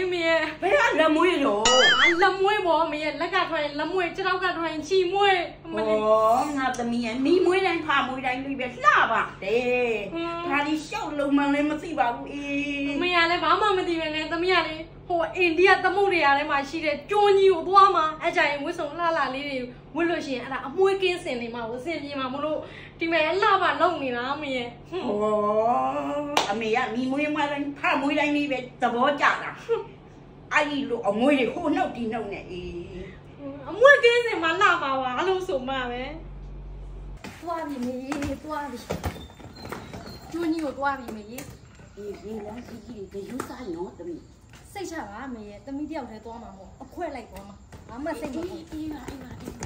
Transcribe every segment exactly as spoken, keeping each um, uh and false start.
လေးမရဲ့ဘယ်ကလက်မွေးလို့လက်မွေးပေါ့မရဲ့လက်ကထွက်လက်မွေးခြေထောက်ကထွက်ချီမွေးဩငါသမီးရဲ့နီးမွေးတိုင်းဖာမွေးတိုင်းluiပဲလှပါတယ်ဒါဒီရှောက်လုံးမှလည်းမသိပါဘူးအေးမရလည်းဘာမှမသိပဲနဲ့သမီးကလေဟိုအိန္ဒိယသမုဒ္ဒရာထဲမှာရှိတဲ့ကျိုးကြီးကိုသွားမှာအကြိုင်ဝှစ်စုံလှလှလေးတွေဝှစ်လို့ရှိရင်အဲ့ဒါအမွှေးကင်းစင်နေမှာကိုအစင်ပြေမှာမလို့ဒီမဲ့လှပါလုံနေတာမရဲ့ဩအမေကနီးမွေးမှတိုင်းဖာမွေးတိုင်းလေးပဲသဘောကျတာအဲ့ဒီလိုအမွေးတွေဟိုနှုတ်ဒီနှုတ်နဲ့အေးအမွေးကင်းစင်မှာလှပါပါအဲ့လိုဆိုမှပဲသွားပြီမေသွားပြီကျိုးကြီးကိုသွားပြီမေအေးဒီလမ်းကြီးကြီးတွေယူစားနော်သမီးစိတ်ချပါမေရဲ့သမီးတယောက်တည်းသွားမှာမဟုတ်အခွဲလိုက်သွားမှာဘာမှစိတ်မပူအေးပါအေးပါအေးပါ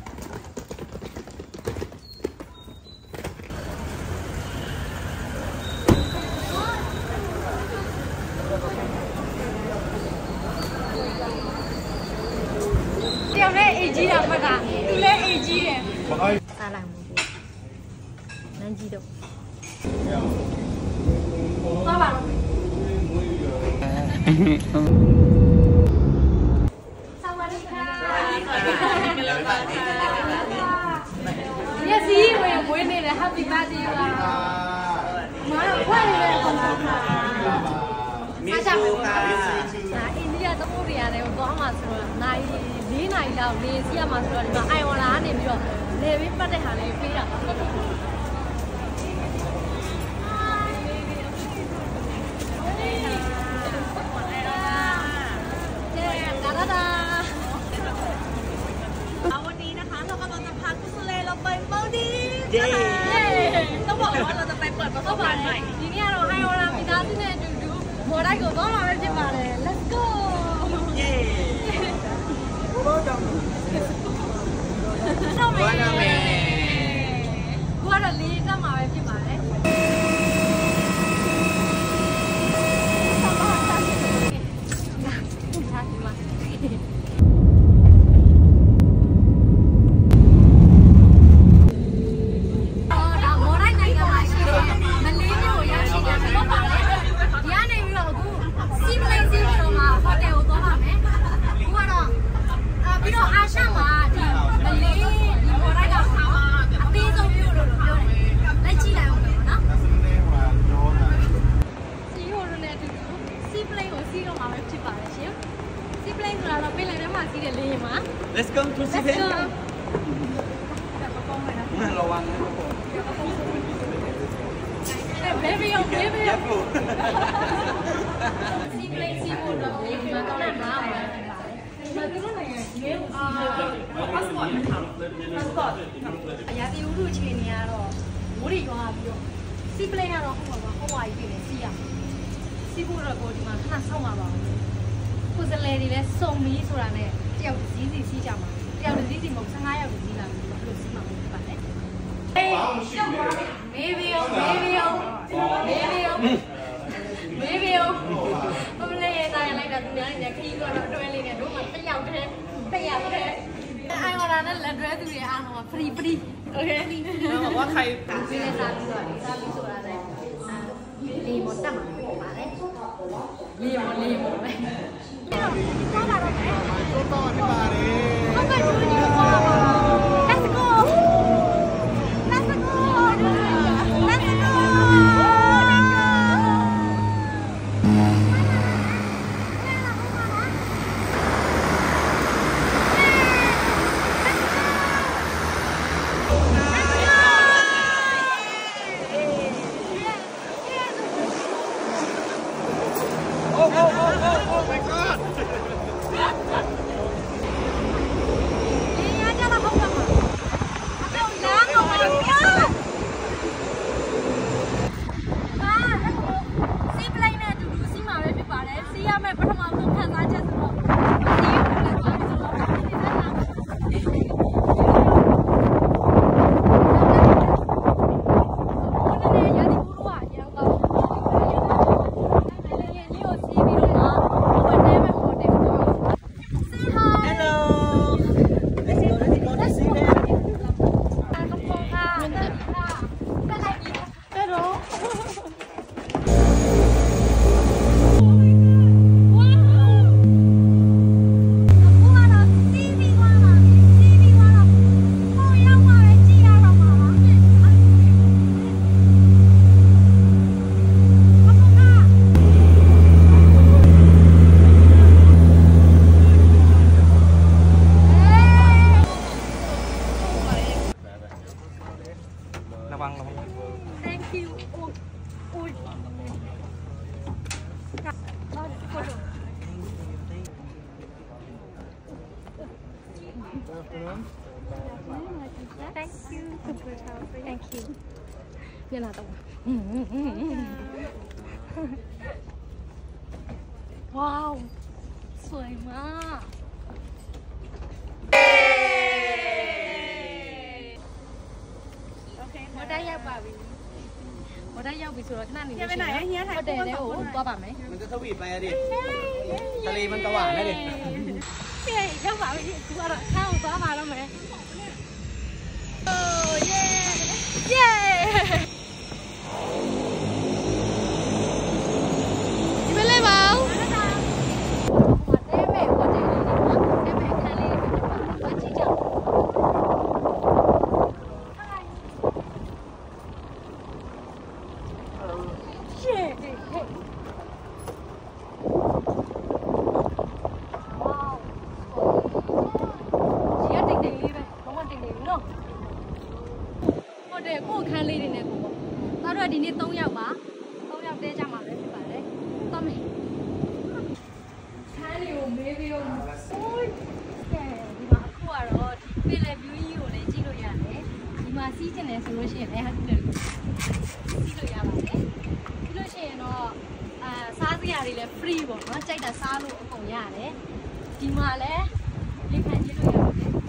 တယောက်လည်းအေးကြီးတာမှတ်တာသူလည်းအေးကြီးတယ်စားလိုက်မို့နန်းကြီးတော့သွားပါတော့สวัสดีค่ะเนี่ยสิเว้ยมวยနေတယ် Happy Birthday ပါမာခွဲနေတယ်คนค่ะมีชูค่ะဒါအိန္ဒိယသမုဒ္ဒရာတွေကိုသွားမှာဆိုတော့နိုင်၄နိုင်လောက်နေစီရမှာဆိုတော့ဒီမှာအိုင်ဝလာကနေပြီးတော့လေပြီးပတ်တဲ့ဟာလေးပေးတာပါเย้ต้องบอกว่าเราจะไปเปิดประสบการณ์ใหม่ทีนี้เราให้เรามีน้าที่เนี่ยดูๆหัวได้ก็ต้องมาเป็นที่มาเลย let's go เย้โอ้จังတော့မယ်ဘာလို့လဲတက်မှာပဲဖြစ်ပါလေ Let's go to see him ระวังนะเบบี้โอเบบี้ซีเพลงซีโอดอกนี้มาต้องมามามาดูหน่อยเงี้ยอ่าพาสปอร์ตพาสปอร์ตရာသီဥတုအချိန်ကြီးကတော့မိုးတွေရွာပြီးတော့စီပလိန်ကတော့ဟိုမှာဟိုဝါကြီးပြည်နေစီရစီဖို့တော့ကိုဒီမှာခဏဆောက်မှာပါကိုစလဲတွေလည်းစုံပြီးဆိုတာနဲ့တယောက်စီးစီစီးကြမှာတယောက်စီးစီမဟုတ်၁၅ယောက်စီးလာပြီးတော့စီးမှာဖြစ်ပါတယ်အေးရှောက်ပါမေဘီယိုမေဘီယိုမေဘီယိုမေဘီယိုဘယ်လဲရတိုင်းလိုက်တာသူများနေခီးတော့အတွဲလေးနဲ့တို့မှတစ်ယောက်တည်းတစ်ယောက်တည်းအိုင်ဝလာနဲ့လက်တွဲသူတွေအားလုံးကဖရီဖရီโอเคတော့ว่าใครဒီနေ့စားပြီးတော့စားပြီးဆိုတာလည်းအာလေးမတက်မှာပေါ့ပါလေလေးမလေးမပဲတော့ပါတော့မယ်တော့တော့ဒီပါလေဟုတ်ကဲ့ဒီလိုပါပါ Let's go Let's go Let's go Oh my god! Thank you Thank you မျက်နှာတော့ဝေါสวยมากโอเคหมดได้ရောက်ပါပြီหมดได้ရောက်ပြီဆိုတော့ခဏနေလို့ရှိရင်ဟုတ်တယ်လေကိုသွားပါမယ်มันจะทวีปไปอะดิทะเลมันกระหว่างนะดิพี่ရောက်ပါပြီกูကတော့ข้าวသွားมาတော့မယ်โอ้เย้เย้ဒီမလေးပါဦးကိုခန်းလေးတွေနဲ့ကိုပေါ့။တော့ဒီနေ့၃ယောက်ပါ။၃ယောက်တဲကြမှာပဲဖြစ်ပါတယ်။သွားမယ်။ခန်းလေးကိုမေးပြီးတော့ဆိုးကဲဒီမှာအခုကတော့ဒီပင်လယ် view ကြီးကိုလည်းကြည့်လို့ရတယ်။ဒီမှာစီးကျင်တယ်ဆိုလို့ရှိရင်လည်းဟုတ်တယ်လို့စီးလို့ရပါတယ်။ပြီးလို့ရှိရင်တော့အာစားစရာတွေလည်း free ပေါ့နော်။ကြိုက်တာစားလို့အကုန်ရတယ်။ဒီမှာလည်းလေခံကြည့်လို့ရတယ်။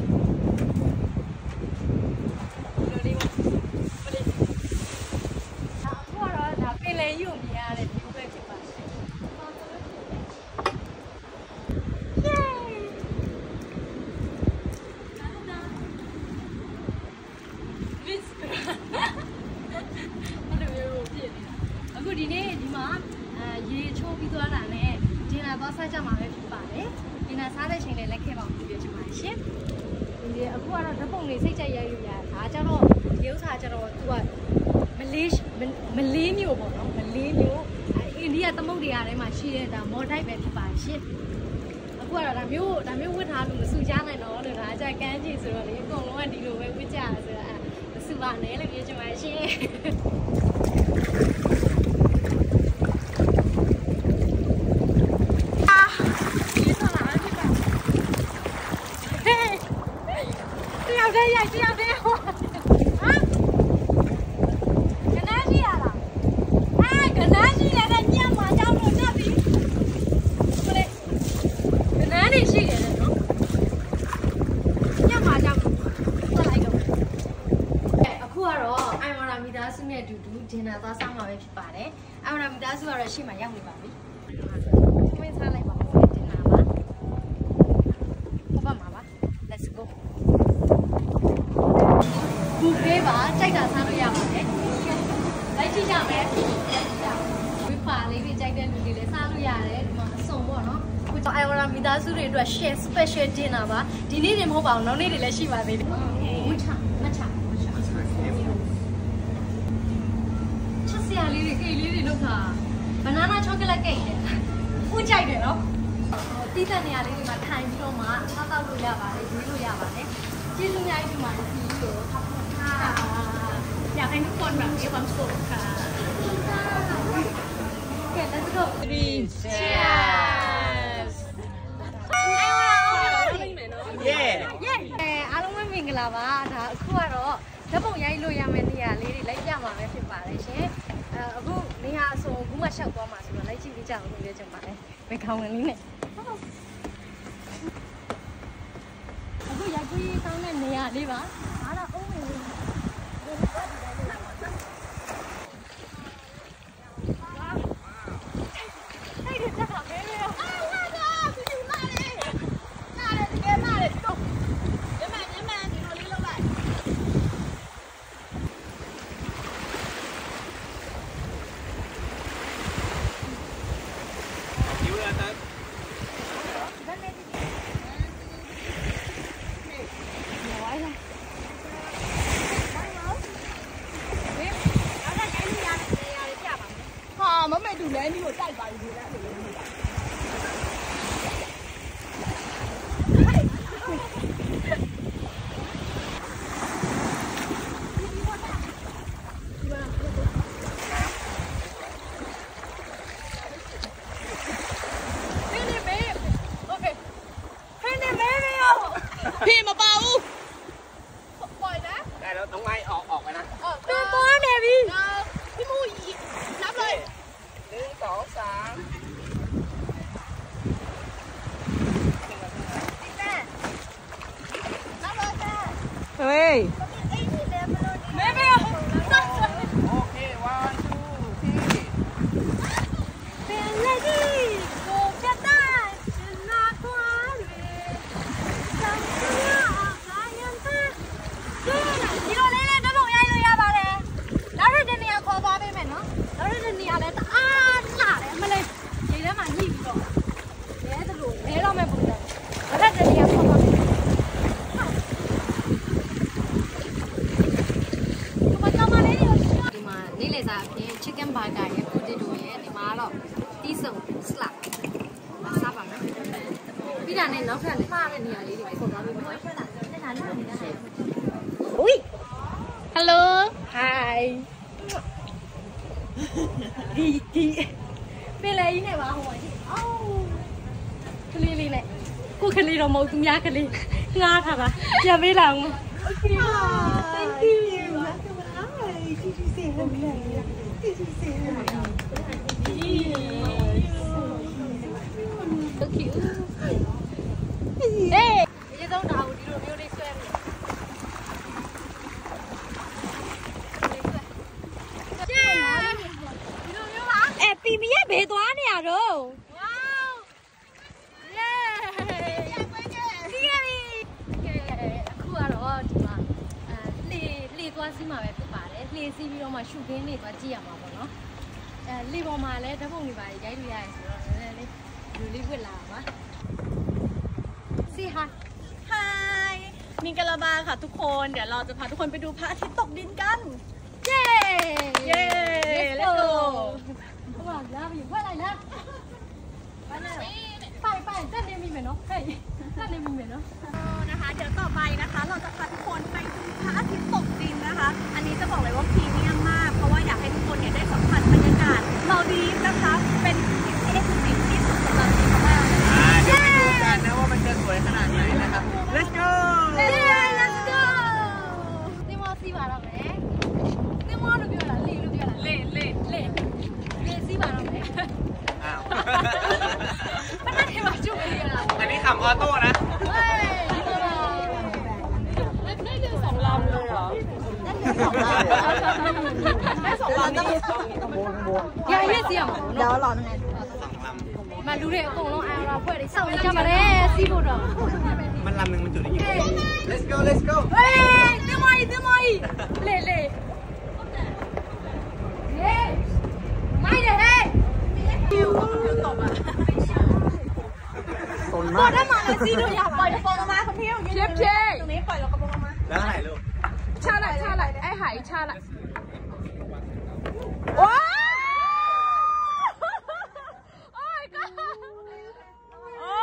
အခုဒီနေ့ဒီမှာအဲရေချိုးပြီးသွားတာနဲ့ဒင်နာသွားစားကြမှာပဲဖြစ်ပါတယ်ဒင်နာစားတဲ့ချိန်လည်းလက်ခဲ့ပါဦးပြချင်ပါတယ်ရှင်ဒီအခုကတော့ဓပုံလေးစိတ်ကြိုက်ရိုက်လို့ရတာဒါကြတော့ဒီဥစ္စာကြတော့သူကမလေးမလေးမျိုးပေါ့နော်မလေးမျိုးအိန္ဒိယသမုဒ္ဒရာထဲမှာရှိတဲ့ဒါမော်ဒိုက်ပဲဖြစ်ပါတယ်ရှင်အခုကတော့ဒါမျိုးဒါမျိုးဝတ်ထားလို့မစူကြနိုင်တော့လို့ဒါကြကန်းကြီးဆိုတော့လေအကုန်လုံးကဒီလိုပဲဝတ်ကြရဆိုတော့မစူပါနဲ့လို့ပြောချင်ပါတယ်ရှင်对呀，这样这样。啊？跟哪去呀啦？哎，跟哪去呀？那你妈家不这里？不嘞，跟哪里去的呢？你妈家不？再来一个。哎，အခုကတော့အိုင်ဝရာမီသားစုနဲ့အတူတူဒင်နာသွားစားမှာပဲဖြစ်ပါတယ်။အိုင်ဝရာမီသားစုကတော့ရှေ့မှာရောက်နေပါပြီ။ဝင်းစားလိုက်ပါဦးဒင်နာပါ။ဟုတ်ပါမှာပါ။ Let's go。ဘူဖေးပါကြိုက်တာစားလို့ရပါတယ်။လိုက်ကြည့်ကြမယ်။ဝိပါလေးတွေကြိုက်တဲ့လူတွေလည်းစားလို့ရတယ်ဒီမှာအစုံပေါ့နော်။ခုအိုင်ဝရာမီသားစုတွေအတွက် share special dinner ပါ။ဒီနေ့တွေမဟုတ်ပါဘူးနောက်နေ့တွေလည်းရှိပါသေးတယ်။ဝိချမချချက်စရာလေးတွေကိတ်လေးတွေလုပ်တာ banana chocolate cake တဲ့။ဦးကြိုက်တယ်နော်။တီးတဲ့နေရာလေးတွေမှာထိုင်ပြီးတော့မှစားတော့လို့ရပါတယ်ရွေးလို့ရပါတယ်။ကျေးဇူးများကြီးတင်ပါတယ်ဒီလိုခပ်อยากให้ทุกคนแบบมีความสุขค่ะเก็บแล้วจะจบ three cheers เย้เย้အားလုံးပဲမင်္ဂလာပါဒါအခုကတော့ဓာတ်ပုံရိုက်လို့ရမယ့်နေရာလေးတွေလိုက်ပြမှာပဲဖြစ်ပါတယ်ရှင်အခုနေရာအစုံအခုမှရှောက်သွားမှာဆိုတော့လိုက်ကြည့်ကြအောင်လို့ပြောချင်ပါတယ်ဘယ်ခေါင်းဝင်လေးနဲ့အခုရိုက်ပြီးတောင်းတဲ့နေရာလေးပါအားတော့အုံးဝင်လေးမမေတူလဲမျိုးတိုက်ပါပြီလေဖေးမပါဘူးแล้วน้องไม้ออกออกไปนะเป็นตัวเนวี่พี่มูนับเลยหนึ่งสองสามเฮ้ยแม่ไม่เอาโอเควันทูที่เป็นเลดี้โกกระต่ายเป็นนาควายจำตัวออกลายยันตาဒီလိုလေးလေးတွတ်ပုံရိုက်လို့ရပါတယ်နောက်ထပ်တစ်နေရာခေါ်သွားပေးမယ်နော်နောက်ထပ်တစ်နေရာလည်းတအားလှတယ်အမလေးရေထဲမှာညှိပြီးတော့ရဲသလိုလဲတော့မဲ့ပုံစံနောက်ထပ်တစ်နေရာခေါ်သွားပေးမယ်ဒီလေစားအပြင် chicken burger ရဲ့ potato ရဲ့ဒီမှာတော့တီးစုံ slab စားပါမယ်ပြီးတာနဲ့နောက်ထပ်လေးမှားတဲ့နေရာလေးတွေခေါ်သွားပေးမယ်ထွက်လာတက်လာလို့နေရတယ်อุ้ย hello hi ဒီဒီပင်လေကြီးနဲ့ပါဟိုပါအော်ကလေးလေးနဲ့ကိုကလေးတော့မဟုတ်သူများကလေးငားထားတာပြန်ပေးလာအောင် okay thank you Did you say hello? Did you say hello? So cute. Hey! You don't know how to do beauty swim. Eh, Bibi ya bê toán nè rồi. Wow. Yeah. Yeah. Khu à rồi, chị mà. Lì lì toán xí mà bé phụ bà đấy. လေစီးပြီးတော့မှရှုခင်းနေသွားကြည့်ရမှာပေါ့နော်အဲလေပေါ်မှာလည်းဓာတ်ပုံတွေပါရိုက်လို့ရတယ်ဆိုတော့လည်းလူလေးဝစ်လာပါ Say hi Hi มิงกะลาบาค่ะทุกคนเดี๋ยวเราจะพาทุกคนไปดูพระอาทิตย์ตกดินกันเย้เย้ let's go ว้าวแล้วอยู่ว่าอะไรนะไปไปเต้นเนี่ยมีไหมเนาะเฮ้ยเต้นเนี่ยมีไหมเนาะนะคะเดี๋ยวต่อไปนะคะเราจะพาทุกคนไปดูพระอาทิตย์ตกดินนะคะอันนี้จะบอกเลยว่าพรีเมียมมากเพราะว่าอยากให้ทุกคนเนี่ยได้สัมผัสบรรยากาศเราดีนะคะเป็นสิ่งที่เอกลักษณ์ที่สุดสำหรับที่เขาว่าเดี๋ยวไปดูกันนะว่ามันจะสวยขนาดไหนนะครับ let's go let's go ဒီမောစီးပါတော့မယ်ဒီမောလို့ပြောတာလေလို့ပြောတာလေလေလေလေစီးပါတော့မယ်อ้าวมันน่าจะมาจุ๊บเลยอ่ะอันนี้ขับออโต้นะเฮ้ยได้เดินสองลำเลยเหรอได้สองลำได้สองลำนี่ရရစီရမှာเนาะเดี๋ยวรอนึงไงสองลำมาดูดิအကုန်လုံးအာရာဖွဲ့တွေစောင့်နေကြပါလေစီးဖို့တော့มันลำนึงมันจุดได้กี่คน let's go let's go เฮ้ยတင်မကြီးတင်မကြီးလေလေเฮ้ยไม่เลยเฮ้ยตบอ่ะตนกมากดได้มาเลยสิดูอยากปล่อยกระโปรงออกมาคุณพี่เชฟเชฟตรงนี้ปล่อยกระโปรงออกมาแล้วถ่ายรูปชาไหลชาไหลไอ้หายชาไหลว้าวโอ้ยก็โอ้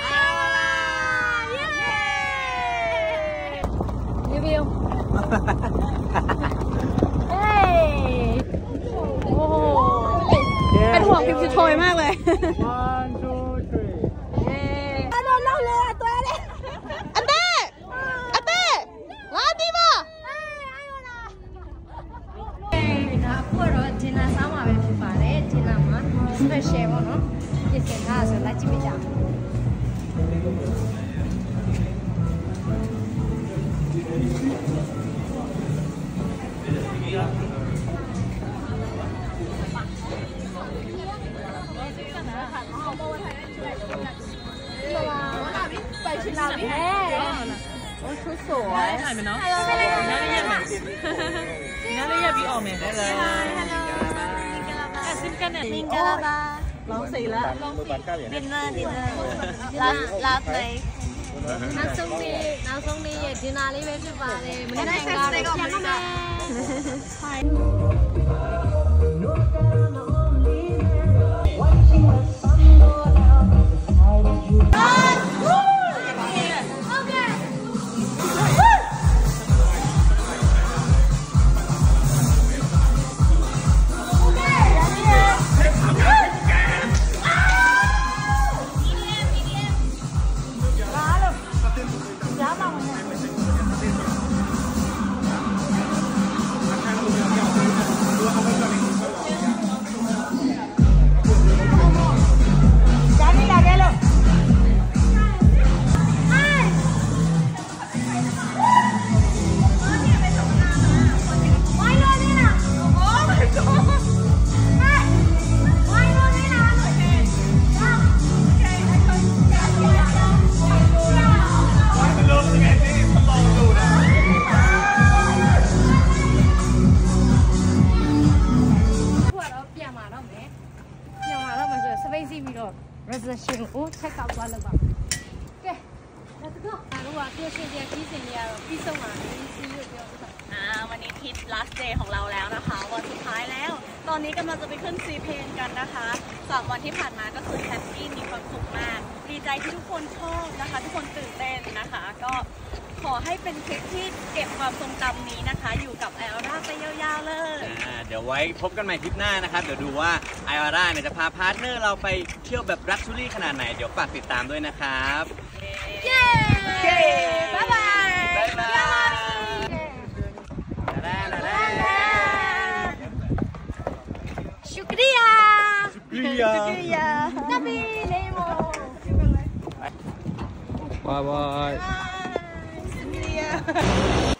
ยเย้รีวิวเฮ้ยโอ้เป็นห่วงพิมพ์โชยมากเลย one two three โดนเล่าเลยอ่ะตัวเล็กอันเต้อันเต้มาดีป่ะဒါအခုတော့ဂျင်နာစားမှာပဲဖြစ်ပါတယ်ဂျင်နာမှာ special ပေါ့နော်ပြင်ဆင်ထားဆိုလိုက်ကြည့်ကြไปชิลาบิแม่โอ้ชุดสวยถ่ายไหมเนาะน่าได้ยังไงน่าได้ยังพี่ออกไหมได้เลยแอบซิมกันเนี่ยมิงกะลาบาร้องสีแล้วดินเนอร์ดินเนอร์รับรับเลยน้ำส้มนี่น้ำส้มนี่เย็นดินาลีเวฟิบาเลยมันได้แข่งกันยังไงချက်ကောက်သွားလောက်ပါကဲ let's go အားလုံးကပြည့်စုံတဲ့ကြီးစင်တွေကတော့ပြီးဆုံးပါပြီစီးလို့ပြောပြတာอ่าวันนี้ทริป last day ของเราแล้วนะคะวันสุดท้ายแล้วตอนนี้กำลังจะไปขึ้นซีเพนกันนะคะสามวันที่ผ่านมาก็คือแฮปปี้มีความสุขมากดีใจที่ทุกคนชอบนะคะทุกคนตื่นเต้นนะคะก็ขอให้เป็นทริปที่เก็บความทรงจำนี้นะคะอยู่กับแอลร่าไปยาวๆเลยอ่าเดี๋ยวไว้พบกันใหม่ทริปหน้านะครับเดี๋ยวดูว่าไอวาร่าเนี่ยจะพาพาร์ทเนอร์เราไปเที่ยวแบบรักชูรี่ขนาดไหนเดี๋ยวฝากติดตามด้วยนะครับเย้บ๊ายบายบ๊ายบาย शुक्रिया शुक्रिया शुक्रिया नबी लेमो bye bye शुक्रिया